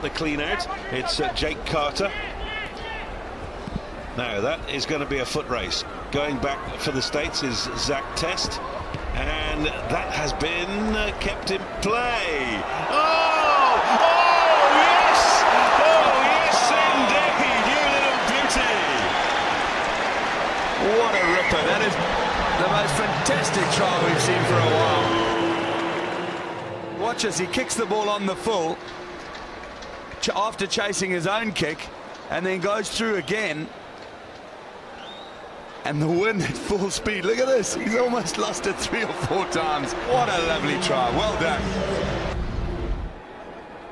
the clean out. It's Jake Carter. Now that is going to be a foot race. Going back for the States is Zach Test, and that has been kept in play. Oh, yes! Oh, yes, indeed, you little beauty! What a ripper. That is the most fantastic try we've seen for a while. Watch as he kicks the ball on the full after chasing his own kick, and then goes through again. And the wind at full speed. Look at this. He's almost lost it 3 or 4 times. What a lovely try. Well done.